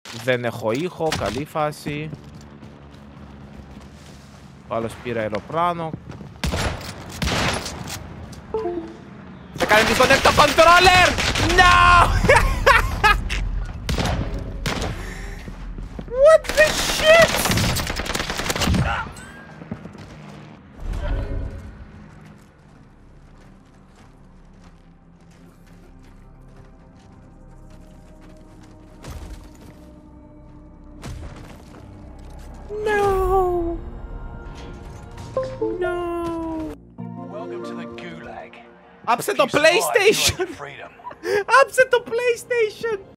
Δεν έχω ήχο, καλή φάση. Ο άλλος πήρε αεροπλάνο. Θα κάνει disconnect το controller! No! What the shit? No! No! Welcome to the gulag. Άψε το PlayStation! Άψε το PlayStation!